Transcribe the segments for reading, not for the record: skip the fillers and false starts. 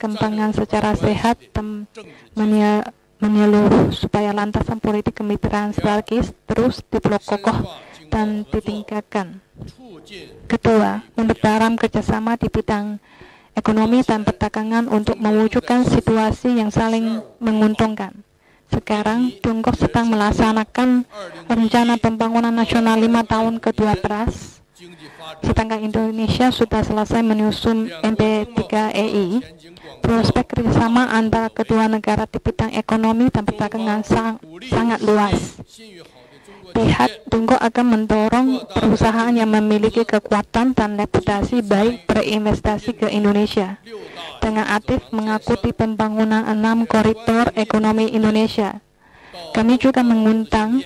perkembangan secara sehat dan menyeluruh supaya landasan politik kemitraan strategis terus diperkokoh dan ditingkatkan. Kedua, memperdalam kerjasama di bidang ekonomi dan perdagangan untuk mewujudkan situasi yang saling menguntungkan. Sekarang, Tiongkok sedang melaksanakan rencana pembangunan nasional 5 tahun ke-12, sedangkan Indonesia sudah selesai menyusun MP3EI. Prospek kerjasama antara kedua negara di bidang ekonomi dan perdagangan sangat luas. Pihak Tiongkok akan mendorong perusahaan yang memiliki kekuatan dan reputasi baik berinvestasi ke Indonesia dengan aktif mengikuti pembangunan 6 koridor ekonomi Indonesia. Kami juga mengundang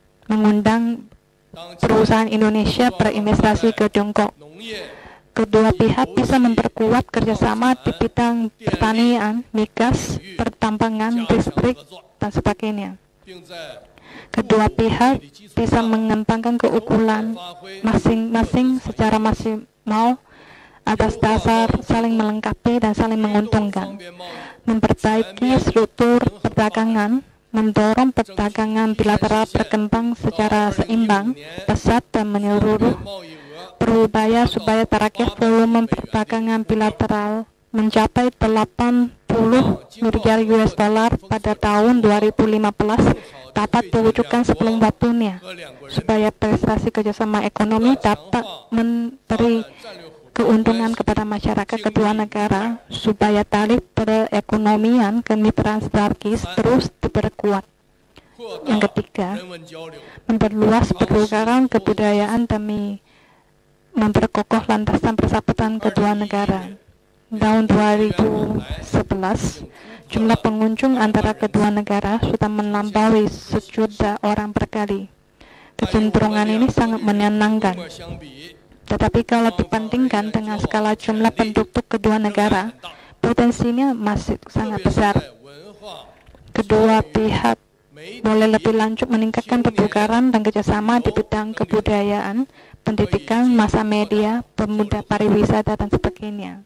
perusahaan Indonesia berinvestasi ke Tiongkok. Kedua pihak bisa memperkuat kerjasama di bidang pertanian, migas, pertambangan, listrik, dan sebagainya. Kedua pihak bisa mengembangkan keunggulan masing-masing secara maksimal atas dasar saling melengkapi dan saling menguntungkan. Memperbaiki struktur perdagangan, mendorong perdagangan bilateral berkembang secara seimbang, pesat, dan menyeluruh. Berupaya supaya target volume perdagangan bilateral mencapai 80 miliar US dollar pada tahun 2015 dapat diwujudkan sebelum waktunya, supaya prestasi kerjasama ekonomi dapat memberi keuntungan kepada masyarakat kedua negara, supaya tali perekonomian kemitraan strategis terus diperkuat. Yang ketiga, memperluas pertukaran kebudayaan demi memperkokoh landasan persahabatan kedua negara. Tahun 2011, jumlah pengunjung antara kedua negara sudah melampaui 1 juta orang per kali. Kecenderungan ini sangat menyenangkan. Tetapi kalau dibandingkan dengan skala jumlah penduduk kedua negara, potensinya masih sangat besar. Kedua pihak boleh lebih lanjut meningkatkan pertukaran dan kerjasama di bidang kebudayaan, pendidikan, massa media, pemuda pariwisata, dan sebagainya.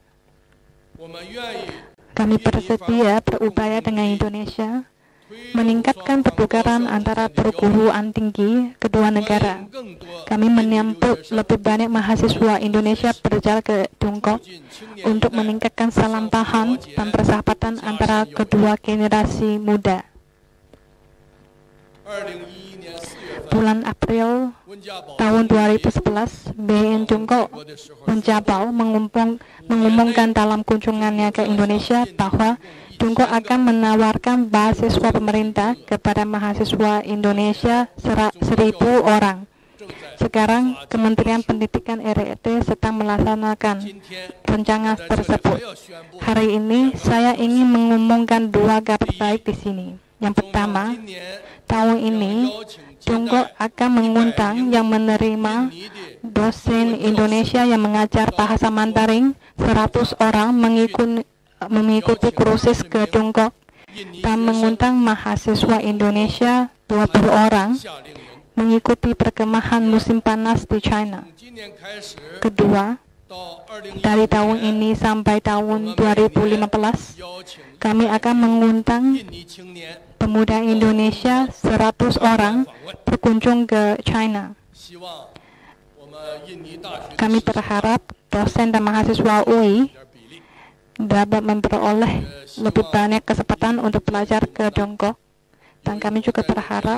Kami bersedia berupaya dengan Indonesia meningkatkan pertukaran antara perguruan tinggi kedua negara. Kami menyambut lebih banyak mahasiswa Indonesia berjalan ke Tiongkok untuk meningkatkan salam paham dan persahabatan antara kedua generasi muda. Bulan April tahun 2011, BNI Tiongkok Menjabal mengumumkan dalam kunjungannya ke Indonesia bahwa Tiongkok akan menawarkan beasiswa pemerintah kepada mahasiswa Indonesia 1.000 orang. Sekarang, Kementerian Pendidikan RRT sedang melaksanakan rencana tersebut. Hari ini, saya ingin mengumumkan 2 kabar baik di sini. Yang pertama, tahun ini, Tiongkok akan mengundang yang menerima dosen Indonesia yang mengajar bahasa Mandarin 100 orang mengikuti kursus ke Tiongkok dan mengundang mahasiswa Indonesia 20 orang mengikuti perkemahan musim panas di China. Kedua, dari tahun ini sampai tahun 2015, kami akan mengundang pemuda Indonesia 100 orang berkunjung ke China. Kami berharap dosen dan mahasiswa UI dapat memperoleh lebih banyak kesempatan untuk belajar ke Tiongkok, dan kami juga berharap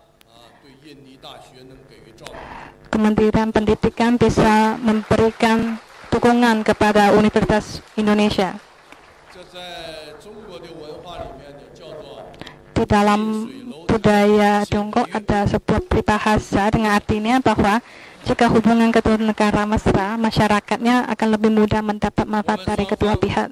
Kementerian Pendidikan bisa memberikan dukungan kepada Universitas Indonesia. Di dalam budaya Tiongkok ada sebuah peribahasa dengan artinya bahwa jika hubungan kedua negara mesra, masyarakatnya akan lebih mudah mendapat manfaat dari kedua pihak.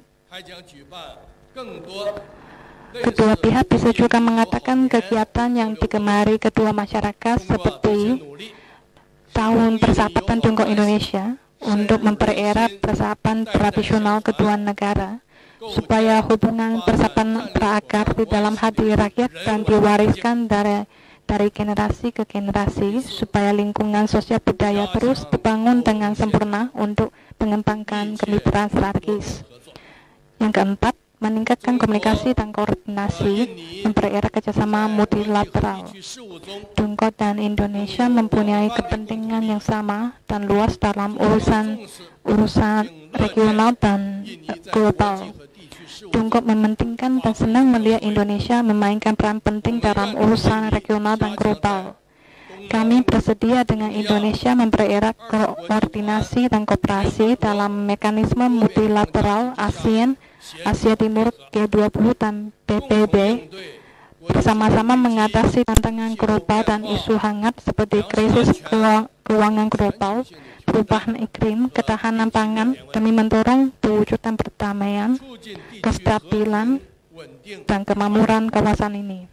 Kedua pihak bisa juga mengatakan kegiatan yang digemari kedua masyarakat seperti Tahun Persahabatan Tiongkok Indonesia untuk mempererat persahabatan tradisional kedua negara, supaya hubungan persahabatan berakar di dalam hati rakyat dan diwariskan dari generasi ke generasi, supaya lingkungan sosial budaya terus dibangun dengan sempurna untuk mengembangkan kemitraan strategis. Yang keempat, meningkatkan komunikasi dan koordinasi, mempererat kerjasama multilateral. Tiongkok dan Indonesia mempunyai kepentingan yang sama dan luas dalam urusan regional dan global. Tiongkok mementingkan dan senang melihat Indonesia memainkan peran penting dalam urusan regional dan global. Kami bersedia dengan Indonesia mempererat koordinasi dan kooperasi dalam mekanisme multilateral ASEAN, Asia Timur, G20 dan PBB, bersama-sama mengatasi tantangan global dan isu hangat seperti krisis keuangan global, perubahan iklim, ketahanan pangan, demi mendorong perwujudan perdamaian, kestabilan, dan kemakmuran kawasan ini.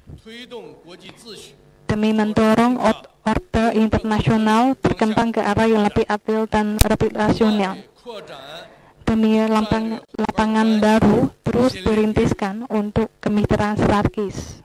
Demi mendorong order internasional berkembang ke arah yang lebih adil dan lebih rasional. Demi lapangan baru terus dirintiskan untuk kemitraan strategis.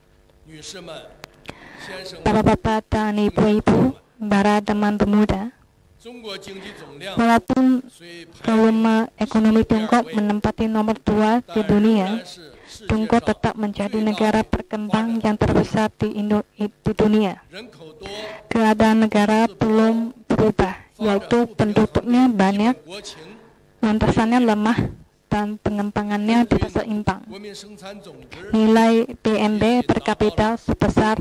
Bapak-bapak dan ibu-ibu, para teman pemuda, walaupun volume ekonomi Tiongkok menempati nomor 2 di dunia, Tiongkok tetap menjadi negara berkembang yang terbesar di dunia. Keadaan negara belum berubah, yaitu penduduknya banyak, lantasannya lemah, dan pengembangannya tidak seimbang. Nilai BNP per kapita sebesar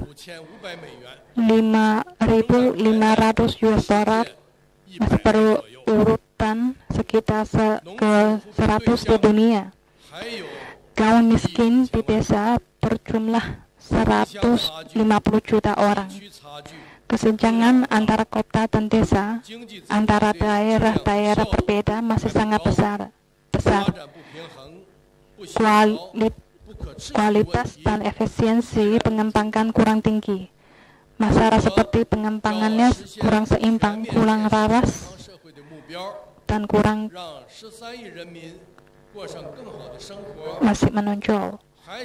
5.500 US dollar, masih berurutan sekitar ke-100 di dunia. Kaum miskin di desa berjumlah 150 juta orang. Kesenjangan antara kota dan desa, antara daerah-daerah berbeda masih sangat besar. Kualitas dan efisiensi pengembangan kurang tinggi. Masalah seperti pengembangannya kurang seimbang, kurang laras, dan kurang masih menonjol.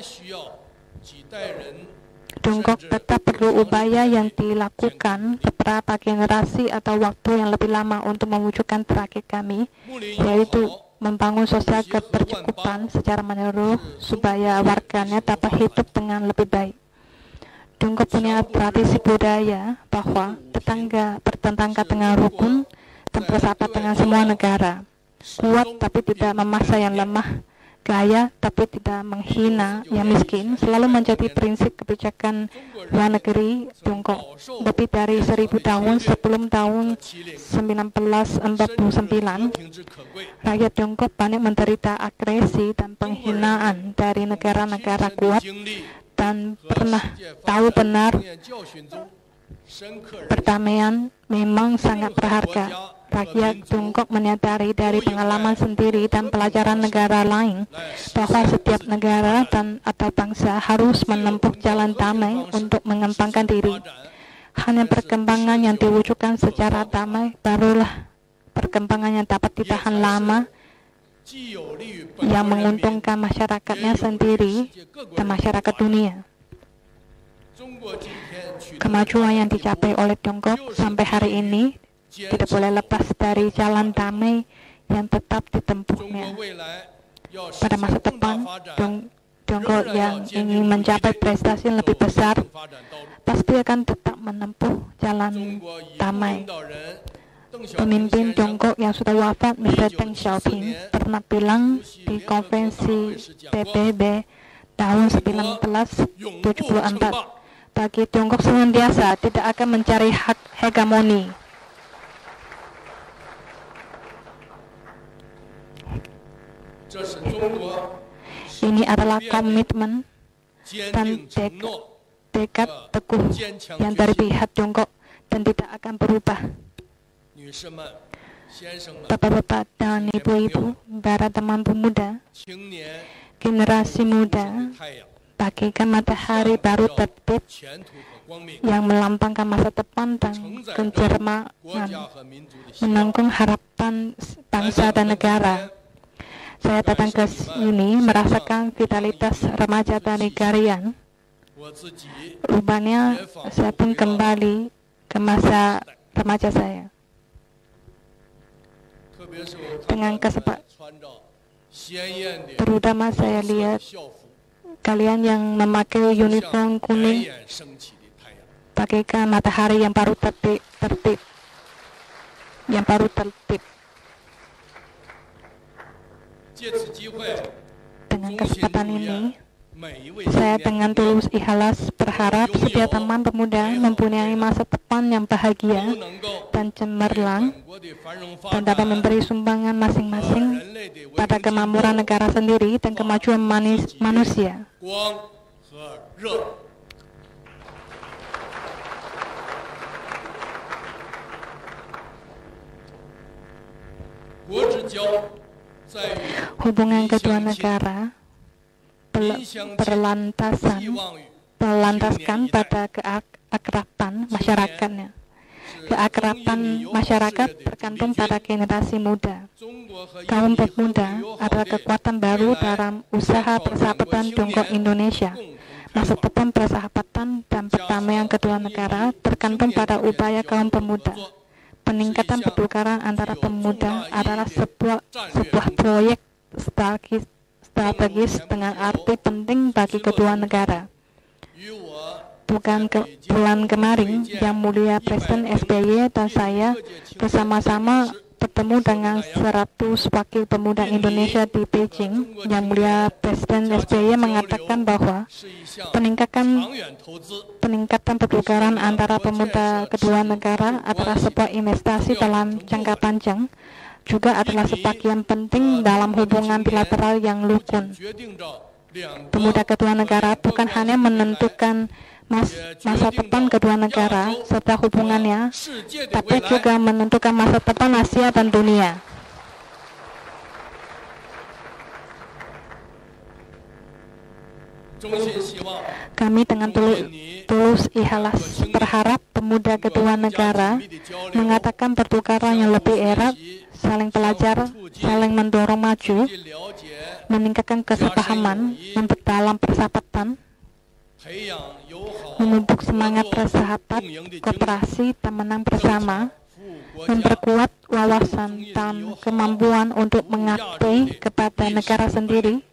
Tiongkok tetap perlu upaya yang dilakukan beberapa generasi atau waktu yang lebih lama untuk mewujudkan target kami, yaitu membangun sosial kebercukupan secara menyeluruh supaya warganya dapat hidup dengan lebih baik. Tiongkok punya tradisi budaya bahwa bertetangga dengan rukun dan bersahabat dengan semua negara. Kuat tapi tidak memaksa yang lemah, kaya tapi tidak menghina yang miskin, selalu menjadi prinsip kebijakan luar negeri Tiongkok. Lebih dari 1000 tahun sebelum tahun 1949, rakyat Tiongkok banyak menderita agresi dan penghinaan dari negara-negara kuat dan pernah tahu benar perdamaian memang sangat berharga. Rakyat Tiongkok menyadari dari pengalaman sendiri dan pelajaran negara lain bahwa setiap negara atau bangsa harus menempuh jalan damai untuk mengembangkan diri. Hanya perkembangan yang diwujudkan secara damai barulah perkembangan yang dapat ditahan lama, yang menguntungkan masyarakatnya sendiri dan masyarakat dunia. Kemajuan yang dicapai oleh Tiongkok sampai hari ini tidak boleh lepas dari jalan damai yang tetap ditempuhnya. Pada masa depan, Tiongkok yang ingin mencapai prestasi yang lebih besar pasti akan tetap menempuh jalan damai. Pemimpin Tiongkok yang sudah wafat, Mr. Deng Xiaoping, pernah bilang di konvensi PBB tahun 1974, bagi Tiongkok senantiasa tidak akan mencari hak hegemoni. Ini adalah komitmen dan tekad teguh yang dari pihak Tiongkok dan tidak akan berubah. Bapak-bapak dan ibu-ibu, para teman pemuda, generasi muda, bagikan matahari baru terbit yang melambangkan masa depan dan kejermangan, menanggung harapan bangsa dan negara. Saya datang ke sini merasakan vitalitas remaja dan negarian. Rupanya saya pun kembali ke masa remaja saya. Dengan Terutama saya lihat kalian yang memakai uniform kuning bagaikan matahari yang baru tertib. Dengan kesempatan ini, saya dengan tulus ikhlas berharap setiap teman pemuda mempunyai masa depan yang bahagia dan cemerlang dan dapat memberi sumbangan masing-masing pada kemakmuran negara sendiri dan kemajuan manusia. Hubungan kedua negara berlandaskan pada keakraban masyarakatnya. Keakraban masyarakat bergantung pada generasi muda. Kaum pemuda adalah kekuatan baru dalam usaha persahabatan Tiongkok-Indonesia. Masa depan persahabatan dan perdamaian kedua negara tergantung pada upaya kaum pemuda. Peningkatan pertukaran antara pemuda adalah sebuah proyek strategis dengan arti penting bagi kedua negara. Bulan kemarin, Yang Mulia Presiden SBY dan saya bersama-sama bertemu dengan 100 wakil pemuda Indonesia di Beijing. Yang Mulia Presiden SBY mengatakan bahwa peningkatan pertukaran antara pemuda kedua negara adalah sebuah investasi dalam jangka panjang, juga adalah sebagian penting dalam hubungan bilateral yang rukun. Pemuda kedua negara bukan hanya menentukan masa depan kedua negara serta hubungannya, tapi juga menentukan masa depan Asia dan dunia. Kami dengan tulus ikhlas berharap pemuda kedua negara mengatakan pertukaran yang lebih erat, saling belajar, saling mendorong maju, meningkatkan kesepahaman, memperdalam persahabatan, memupuk semangat bersahabat, kooperasi, dan menang bersama, memperkuat wawasan dan kemampuan untuk mengabdi kepada negara sendiri,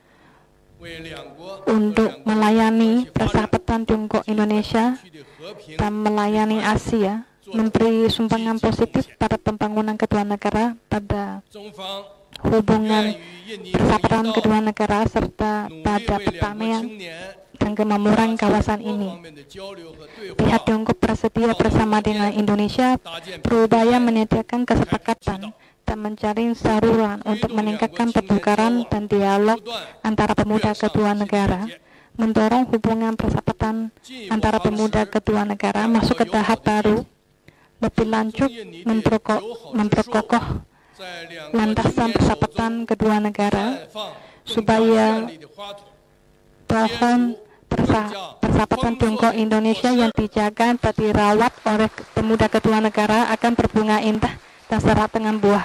untuk melayani persahabatan Tiongkok-Indonesia dan melayani Asia, memberi sumbangan positif pada pembangunan kedua negara pada hubungan persahabatan kedua negara serta pada perdamaian dan kemakmuran kawasan ini. Pihak Tiongkok bersedia bersama dengan Indonesia berupaya menyediakan kesepakatan dan mencari saluran untuk meningkatkan pertukaran dan dialog antara pemuda kedua negara, mendorong hubungan persahabatan antara pemuda kedua negara masuk ke tahap baru, lebih lanjut memperkokoh landasan persahabatan kedua negara supaya pohon persahabatan Tiongkok-Indonesia yang dijaga dan dirawat oleh pemuda kedua negara akan berbunga indah dan syarat dengan buah.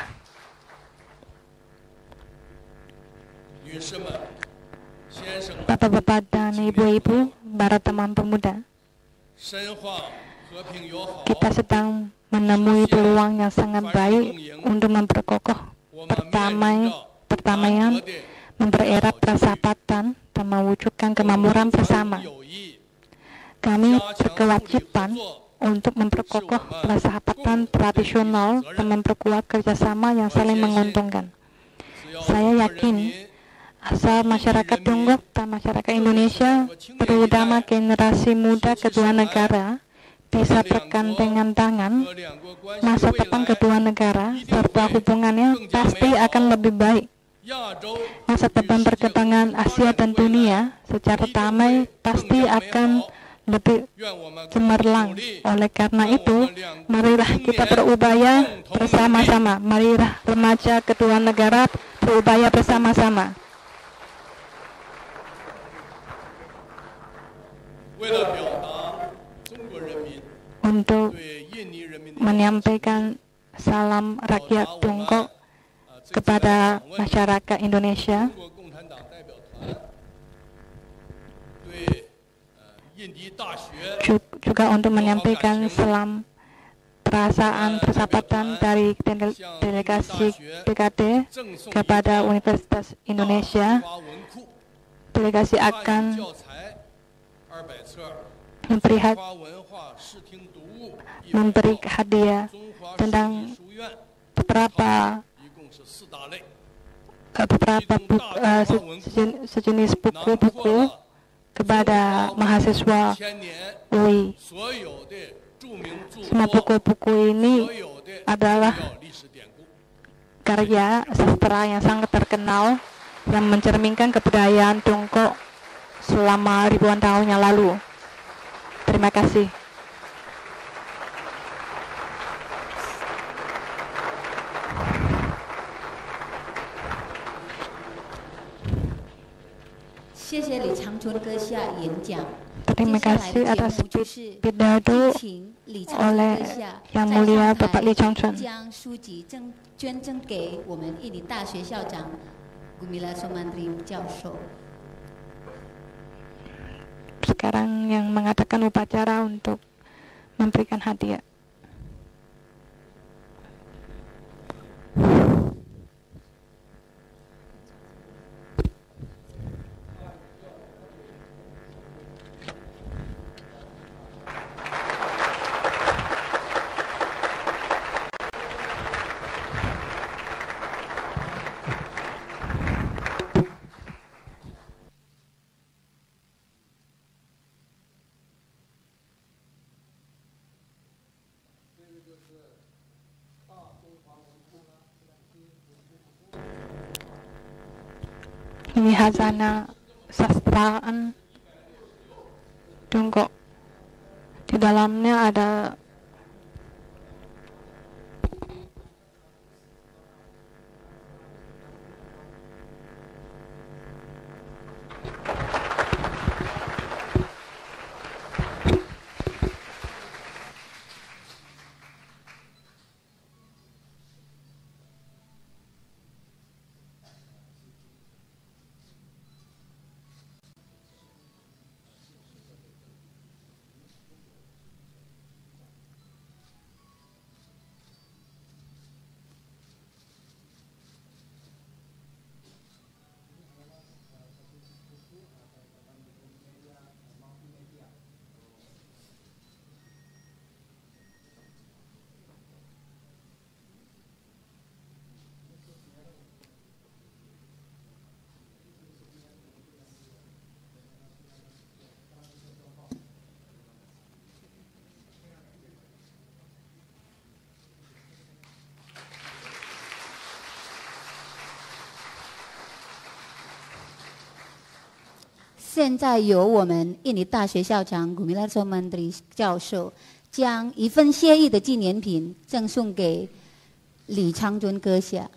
Bapak-bapak dan ibu-ibu, para teman pemuda, kita sedang menemui peluang yang sangat baik untuk memperkokoh perdamaian, mempererat persahabatan, dan mewujudkan kemakmuran bersama. Kami berkewajiban untuk memperkokoh persahabatan tradisional dan memperkuat kerjasama yang saling menguntungkan. Saya yakin asal masyarakat Tiongkok dan masyarakat Indonesia, terutama generasi muda kedua negara, bisa bergandengan tangan, masa depan kedua negara serta hubungannya pasti akan lebih baik. Masa depan perkembangan Asia dan dunia secara damai pasti akan lebih cemerlang. Oleh karena itu, marilah kita berupaya bersama-sama. Marilah remaja kedua negara berupaya bersama-sama untuk menyampaikan salam rakyat Tiongkok kepada masyarakat Indonesia, juga untuk menyampaikan salam perasaan persahabatan dari delegasi PKD kepada Universitas Indonesia. Delegasi akan memberi hadiah tentang beberapa sejenis buku-buku kepada mahasiswa UI. Semua buku-buku ini adalah karya sastra yang sangat terkenal yang mencerminkan kebudayaan Tiongkok selama ribuan tahun yang lalu. Terima kasih. 谢谢李长春阁下演讲。 Terima kasih atas pidato oleh Yang Mulia Bapak Lee Chang-chun. 将书籍捐赠给我们印尼大学校长 Gumilar Somantri 教授。 Sekarang yang mengadakan upacara untuk memberikan hadiah. Ini hazana sastraan Tiongkok. Di dalamnya ada 现在由我们印尼大学校长 Gumilar Somantri 教授将一份谢意的纪念品赠送给李长春阁下。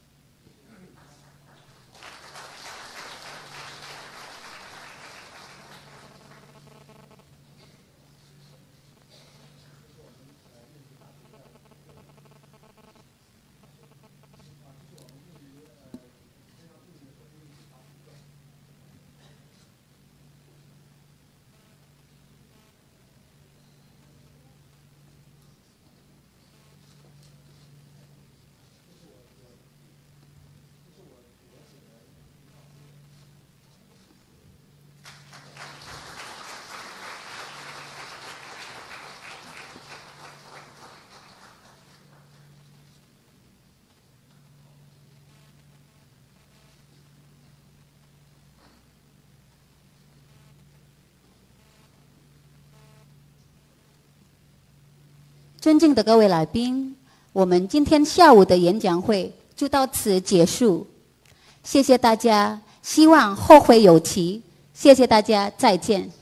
尊敬的各位来宾，我们今天下午的演讲会就到此结束。谢谢大家，希望后会有期。谢谢大家，再见。